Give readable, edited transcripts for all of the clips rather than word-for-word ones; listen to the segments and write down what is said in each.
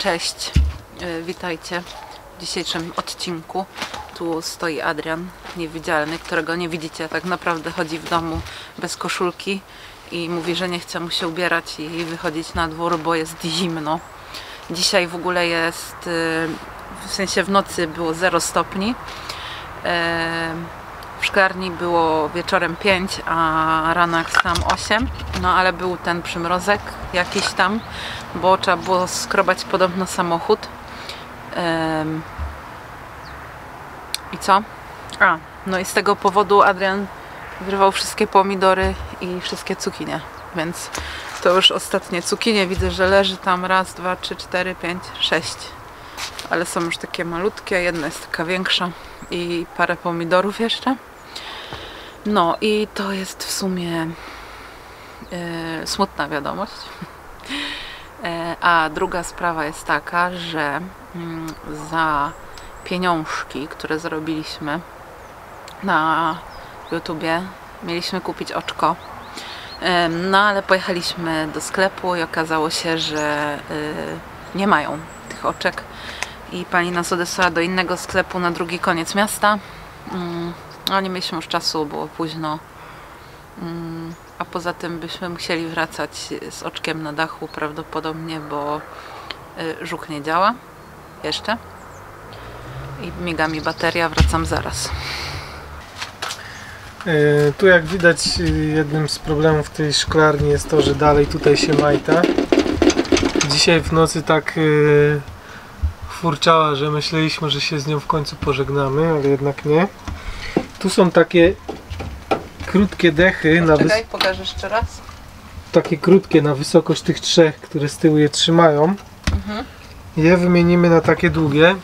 Cześć, witajcie w dzisiejszym odcinku. Tu stoi Adrian, niewidzialny, którego nie widzicie. Tak naprawdę chodzi w domu bez koszulki i mówi, że nie chce mu się ubierać i wychodzić na dwór, bo jest zimno. Dzisiaj w ogóle jest, w sensie w nocy było 0 stopni. W szklarni było wieczorem 5, a rano jak tam 8. No ale był ten przymrozek jakiś tam, bo trzeba było skrobać podobno samochód. I co? No i z tego powodu Adrian wyrwał wszystkie pomidory i wszystkie cukinie. Więc to już ostatnie cukinie. Widzę, że leży tam 1, 2, 3, 4, 5, 6. Ale są już takie malutkie, jedna jest taka większa i parę pomidorów jeszcze. No i to jest w sumie smutna wiadomość. A druga sprawa jest taka, że za pieniążki, które zarobiliśmy na YouTubie, mieliśmy kupić oczko. No ale pojechaliśmy do sklepu i okazało się, że nie mają tych oczek. I pani nas odesłała do innego sklepu na drugi koniec miasta. No nie mieliśmy już czasu, było późno. A poza tym byśmy musieli wracać z oczkiem na dachu prawdopodobnie, bo żuk nie działa jeszcze. I miga mi bateria, wracam zaraz. Tu jak widać, jednym z problemów tej szklarni jest to, że dalej tutaj się majta. Dzisiaj w nocy tak furczała, że myśleliśmy, że się z nią w końcu pożegnamy, ale jednak nie. Tu są takie krótkie dechy. Czekaj, pokażę jeszcze raz. Takie krótkie na wysokość tych 3, które z tyłu je trzymają. Je wymienimy na takie długie.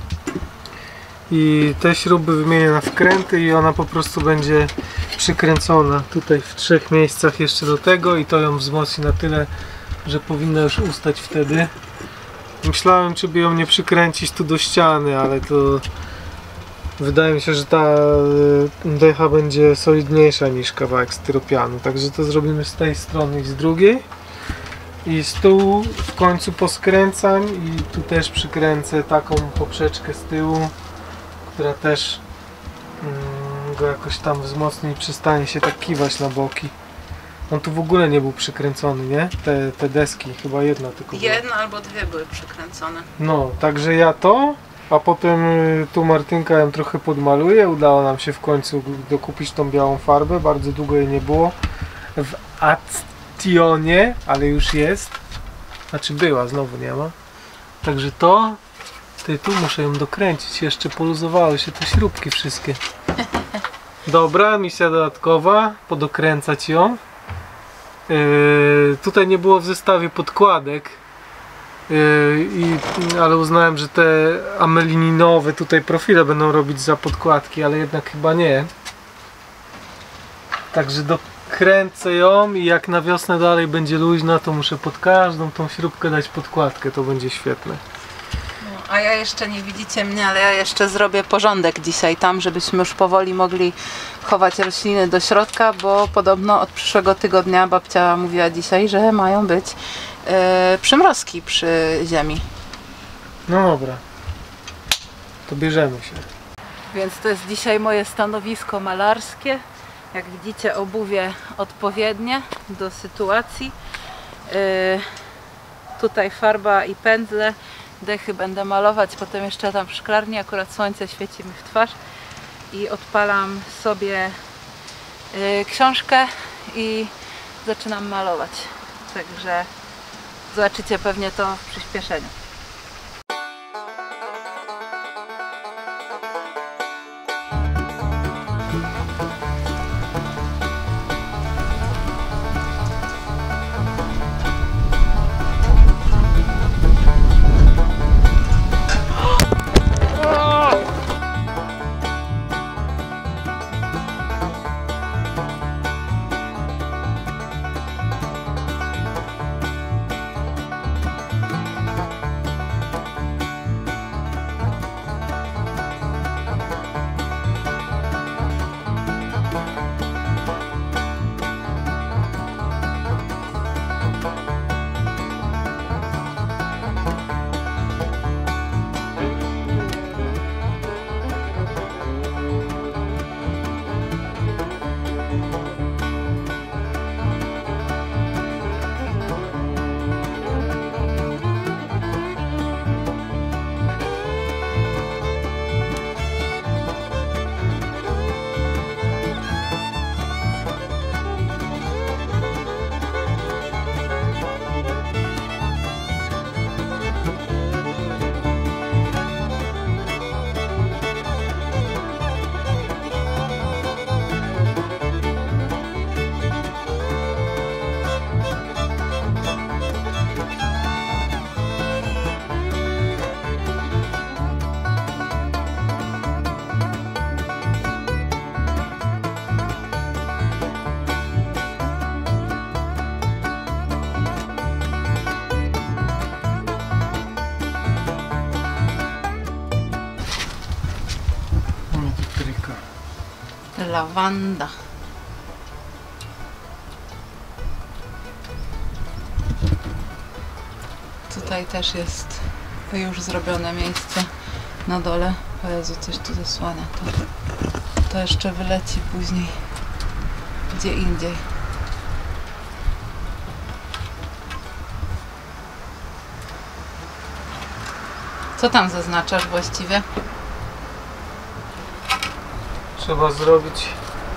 I te śruby wymienię na wkręty i ona po prostu będzie przykręcona tutaj w 3 miejscach jeszcze do tego i to ją wzmocni na tyle, że powinna już ustać wtedy. Myślałem, czy by ją nie przykręcić tu do ściany, ale to wydaje mi się, że ta decha będzie solidniejsza niż kawałek styropianu, także to zrobimy z tej strony i z drugiej. I z tyłu w końcu poskręcam i tu też przykręcę taką poprzeczkę z tyłu, która też go jakoś tam wzmocni i przestanie się tak kiwać na boki. On tu w ogóle nie był przykręcony, nie? Te deski, chyba jedna tylko była. Jedna albo 2 były przykręcone. No, także ja to, a potem tu Martynka ją trochę podmaluje. Udało nam się w końcu dokupić tą białą farbę, bardzo długo jej nie było w Actionie, ale już jest. Znaczy była, znowu nie ma. Także to, tu muszę ją dokręcić, jeszcze poluzowały się te śrubki wszystkie. Dobra, misja dodatkowa, podokręcać ją. Tutaj nie było w zestawie podkładek, ale uznałem, że te amelininowe tutaj profile będą robić za podkładki, ale jednak chyba nie. Także dokręcę ją i jak na wiosnę dalej będzie luźna, to muszę pod każdą tą śrubkę dać podkładkę, to będzie świetne. A ja jeszcze, nie widzicie mnie, ale ja jeszcze zrobię porządek dzisiaj tam, żebyśmy już powoli mogli chować rośliny do środka, bo podobno od przyszłego tygodnia babcia mówiła dzisiaj, że mają być przymrozki przy ziemi. No dobra, to bierzemy się. Więc to jest dzisiaj moje stanowisko malarskie. Jak widzicie, obuwie odpowiednie do sytuacji. Tutaj farba i pędzle. Dechy będę malować, potem jeszcze tam w szklarni, akurat słońce świeci mi w twarz i odpalam sobie książkę i zaczynam malować. Także zobaczycie pewnie to w przyspieszeniu. Lawanda. Tutaj też jest już zrobione miejsce na dole. O Jezu, coś tu zasłania. To jeszcze wyleci później gdzie indziej. Co tam zaznaczasz właściwie? Trzeba zrobić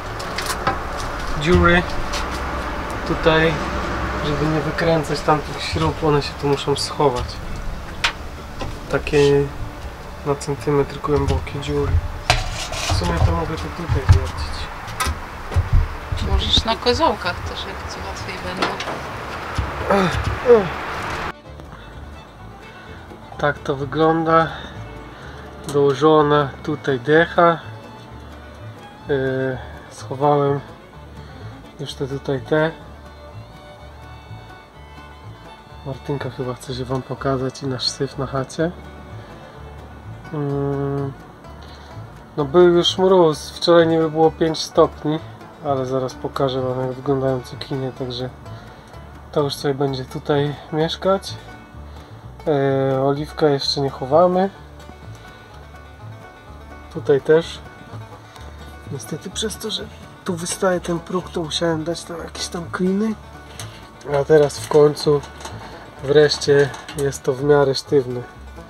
dziury tutaj, żeby nie wykręcać tamtych śrub, one się tu muszą schować. Takie na centymetr głębokie dziury. W sumie to mogę to tutaj wiercić. Możesz na koziołkach też, jak ci łatwiej będą. Tak to wygląda. Dołożona tutaj decha. Schowałem już tutaj te. Martynka chyba chce się wam pokazać i nasz syf na chacie. No był już mróz. Wczoraj niby było 5 stopni, ale zaraz pokażę wam, jak wyglądają cukinie, także to już sobie będzie tutaj mieszkać. Oliwkę jeszcze nie chowamy. Tutaj też. Niestety przez to, że tu wystaje ten próg, to musiałem dać tam jakieś tam kliny. A teraz w końcu wreszcie jest to w miarę sztywne.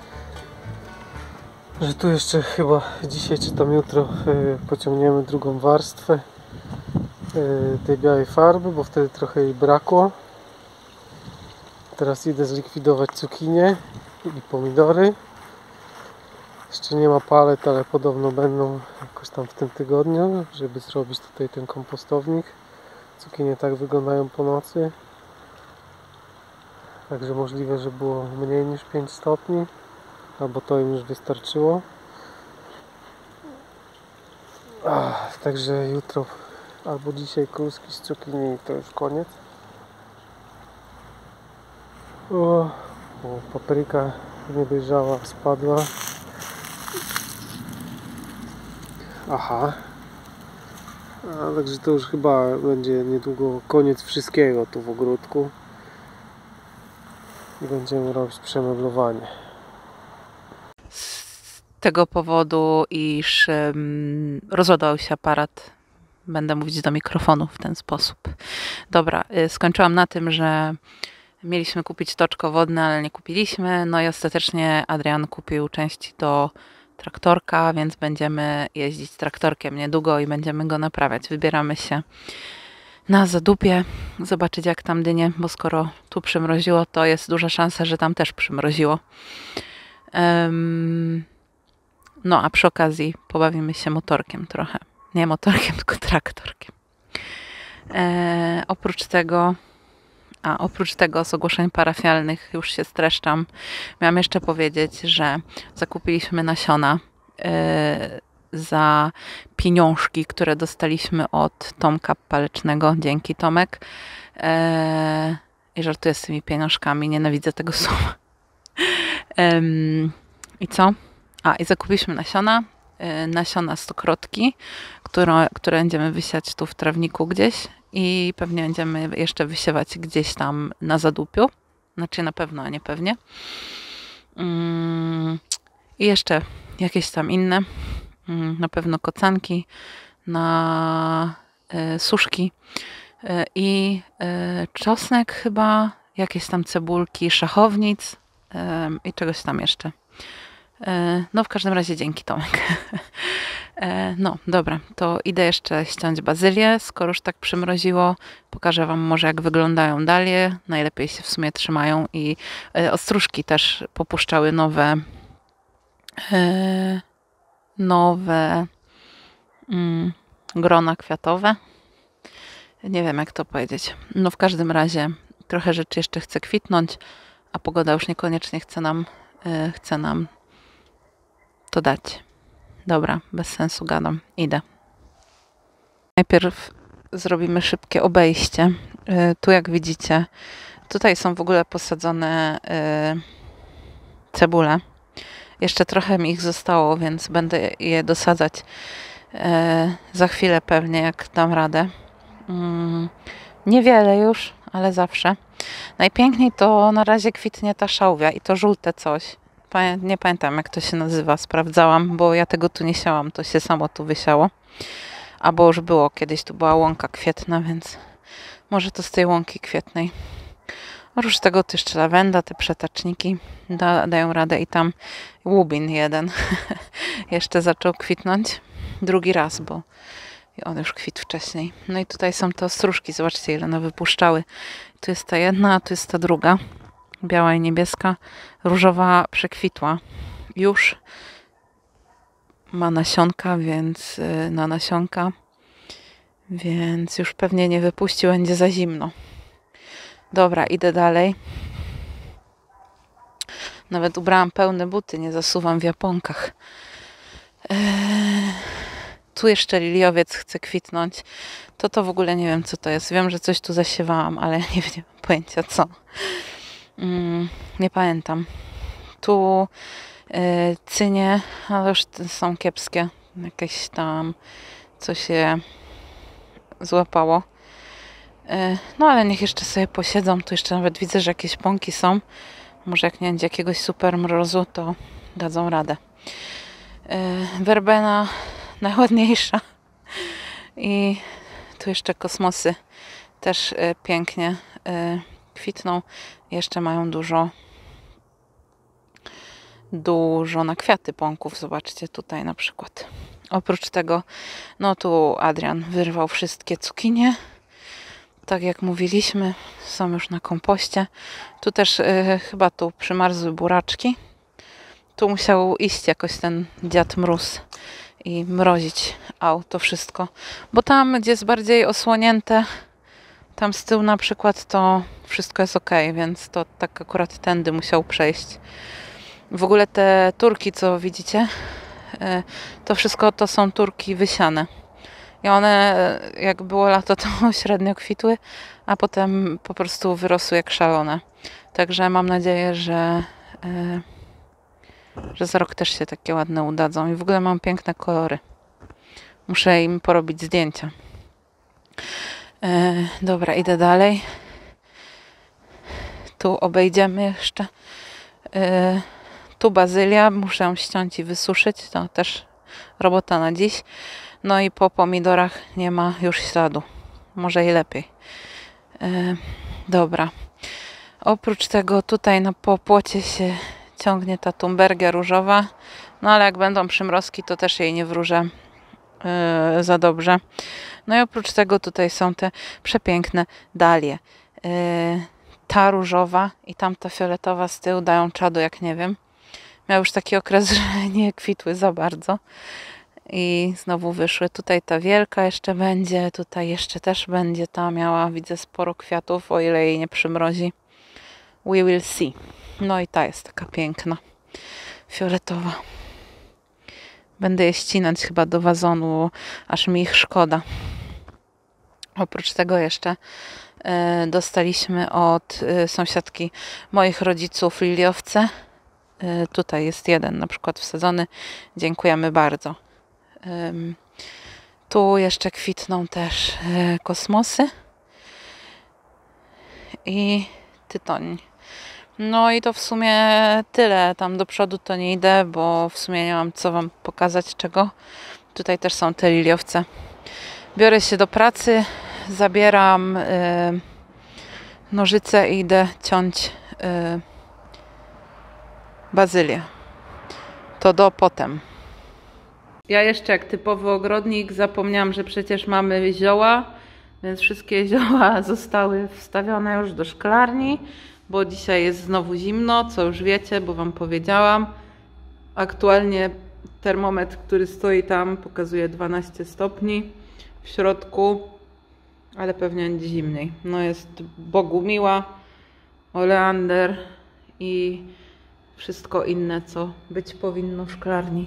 Że tu jeszcze chyba dzisiaj czy tam jutro pociągniemy drugą warstwę tej białej farby, bo wtedy trochę jej brakło. Teraz idę zlikwidować cukinie i pomidory. Jeszcze nie ma palet, ale podobno będą jakoś tam w tym tygodniu, żeby zrobić tutaj ten kompostownik. Cukinie tak wyglądają po nocy. Także możliwe, że było mniej niż 5 stopni, albo to im już wystarczyło. Także jutro albo dzisiaj kluski z cukinii i to już koniec. Papryka niedojrzała spadła. Aha. Także to już chyba będzie niedługo koniec wszystkiego tu w ogródku. I będziemy robić przemeblowanie. Z tego powodu, iż rozładował się aparat, będę mówić do mikrofonu w ten sposób. Dobra, skończyłam na tym, że mieliśmy kupić toczko wodne, ale nie kupiliśmy. No i ostatecznie Adrian kupił części do traktorka, więc będziemy jeździć traktorkiem niedługo i będziemy go naprawiać. Wybieramy się na Zadupie, zobaczyć jak tam dynie, bo skoro tu przymroziło, to jest duża szansa, że tam też przymroziło. No a przy okazji pobawimy się motorkiem trochę. Nie motorkiem, tylko traktorkiem. Oprócz tego z ogłoszeń parafialnych już się streszczam. Miałam jeszcze powiedzieć, że zakupiliśmy nasiona za pieniążki, które dostaliśmy od Tomka Palecznego. Dzięki, Tomek. I żartuję z tymi pieniążkami. Nienawidzę tego słowa. I co? I zakupiliśmy nasiona stokrotki, które będziemy wysiać tu w trawniku gdzieś i pewnie będziemy jeszcze wysiewać gdzieś tam na Zadupiu. Znaczy na pewno, a nie pewnie. I jeszcze jakieś tam inne. Na pewno kocanki, na suszki i czosnek chyba, jakieś tam cebulki, szachownic i czegoś tam jeszcze. No w każdym razie dzięki, Tomek. No dobra, to idę jeszcze ściąć bazylię, skoro już tak przymroziło. Pokażę wam może jak wyglądają dalie. Najlepiej się w sumie trzymają i ostróżki też popuszczały nowe grona kwiatowe. Nie wiem jak to powiedzieć. No w każdym razie trochę rzeczy jeszcze chce kwitnąć, a pogoda już niekoniecznie chce nam to dać. Dobra, bez sensu gadam. Idę. Najpierw zrobimy szybkie obejście. Tu jak widzicie, tutaj są w ogóle posadzone cebule. Jeszcze trochę mi ich zostało, więc będę je dosadzać Za chwilę pewnie, jak dam radę. Niewiele już, ale zawsze. Najpiękniej to na razie kwitnie ta szałwia i to żółte coś. Nie pamiętam, jak to się nazywa, sprawdzałam, bo ja tego tu nie siałam, to się samo tu wysiało. Albo już było, kiedyś tu była łąka kwietna, więc może to z tej łąki kwietnej. Oprócz tego to jeszcze lawenda, te przetaczniki dają radę i tam łubin jeden jeszcze zaczął kwitnąć. Drugi raz, bo on już kwitł wcześniej. No i tutaj są te ostróżki, zobaczcie ile one wypuszczały. Tu jest ta jedna, a tu jest ta druga. Biała i niebieska. Różowa przekwitła. Już ma nasionka, więc na nasionka. Więc już pewnie nie wypuści, będzie za zimno. Dobra, idę dalej. Nawet ubrałam pełne buty, nie zasuwam w japonkach. Tu jeszcze liliowiec chce kwitnąć. To w ogóle nie wiem, co to jest. Wiem, że coś tu zasiewałam, ale nie mam pojęcia co. Nie pamiętam. Tu cynie, ale już są kiepskie. Jakieś tam, co się złapało. No ale niech jeszcze sobie posiedzą. Tu jeszcze nawet widzę, że jakieś pąki są. Może jak nie będzie jakiegoś super mrozu, to dadzą radę. Werbena najładniejsza. I tu jeszcze kosmosy też pięknie kwitną. Jeszcze mają dużo na kwiaty pąków. Zobaczcie tutaj na przykład. Oprócz tego, no tu Adrian wyrwał wszystkie cukinie. Tak jak mówiliśmy, są już na kompoście. Tu też chyba tu przymarzły buraczki. Tu musiał iść jakoś ten dziad mróz i mrozić to wszystko. Bo tam, gdzie jest bardziej osłonięte, tam z tyłu na przykład, to wszystko jest ok, więc to tak akurat tędy musiał przejść. W ogóle te turki, co widzicie, to wszystko to są turki wysiane. I one, jak było lato, to średnio kwitły, a potem po prostu wyrosły jak szalone. Także mam nadzieję, że za rok też się takie ładne udadzą. I w ogóle mam piękne kolory. Muszę im porobić zdjęcia. Dobra, idę dalej. Tu obejdziemy jeszcze. Tu bazylia. Muszę ją ściąć i wysuszyć. To też robota na dziś. No i po pomidorach nie ma już śladu. Może i lepiej. Dobra. Oprócz tego tutaj po płocie się ciągnie ta tumbergia różowa. No ale jak będą przymrozki, to też jej nie wróżę za dobrze. No i oprócz tego tutaj są te przepiękne dalie. Ta różowa i tamta fioletowa z tyłu dają czadu, jak nie wiem. Miał już taki okres, że nie kwitły za bardzo. I znowu wyszły. Tutaj ta wielka jeszcze będzie. Tutaj jeszcze też będzie ta. Miała, widzę, sporo kwiatów, o ile jej nie przymrozi. We will see. No i ta jest taka piękna. Fioletowa. Będę je ścinać chyba do wazonu, aż mi ich szkoda. Oprócz tego jeszcze dostaliśmy od sąsiadki moich rodziców liliowce. Tutaj jest jeden na przykład wsadzony. Dziękujemy bardzo. Tu jeszcze kwitną też kosmosy i tytoń. No i to w sumie tyle. Tam do przodu to nie idę, bo w sumie nie mam co wam pokazać czego. Tutaj też są te liliowce. Biorę się do pracy, zabieram nożyce i idę ciąć bazylię. To do potem. Ja jeszcze jak typowy ogrodnik zapomniałam, że przecież mamy zioła, więc wszystkie zioła zostały wstawione już do szklarni, bo dzisiaj jest znowu zimno, co już wiecie, bo wam powiedziałam. Aktualnie termometr, który stoi tam, pokazuje 12 stopni w środku, ale pewnie będzie zimniej. No jest bogumiła, oleander i wszystko inne, co być powinno w szklarni.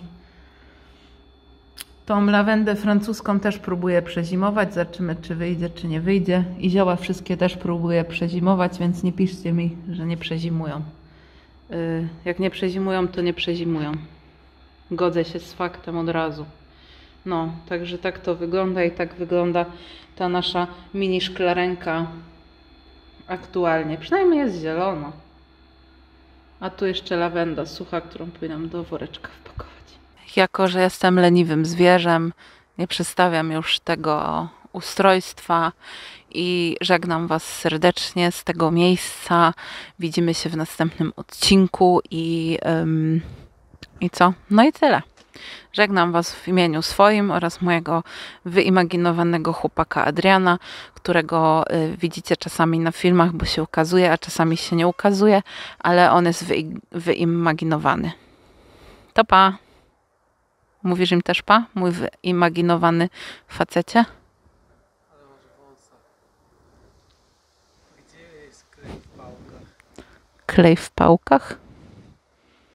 Tą lawendę francuską też próbuję przezimować. Zobaczymy, czy wyjdzie, czy nie wyjdzie. I zioła wszystkie też próbuję przezimować, więc nie piszcie mi, że nie przezimują. Jak nie przezimują, to nie przezimują. Godzę się z faktem od razu. No, także tak to wygląda i tak wygląda ta nasza mini szklarenka aktualnie. Przynajmniej jest zielona. A tu jeszcze lawenda sucha, którą powinnam do woreczka wpakować. Jako że jestem leniwym zwierzem, nie przedstawiam już tego ustrojstwa i żegnam Was serdecznie z tego miejsca. Widzimy się w następnym odcinku i co? No i tyle. Żegnam Was w imieniu swoim oraz mojego wyimaginowanego chłopaka Adriana, którego widzicie czasami na filmach, bo się ukazuje, a czasami się nie ukazuje, ale on jest wyimaginowany. To pa! Mówisz im też pa? Mój wyimaginowany facecie? Ale może wąsa. Gdzie jest klej w pałkach? Klej w pałkach?